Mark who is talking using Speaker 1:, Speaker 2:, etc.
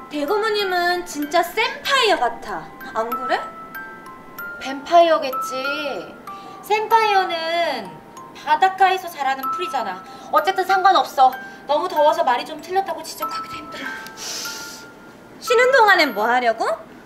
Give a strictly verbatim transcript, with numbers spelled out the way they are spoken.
Speaker 1: 대고모님은 진짜 샘파이어 같아. 안 그래?
Speaker 2: 뱀파이어겠지. 샘파이어는 바닷가에서 자라는 풀이잖아. 어쨌든 상관없어. 너무 더워서 말이 좀 틀렸다고 지적하기도 힘들어.
Speaker 1: 쉬는 동안엔 뭐 하려고?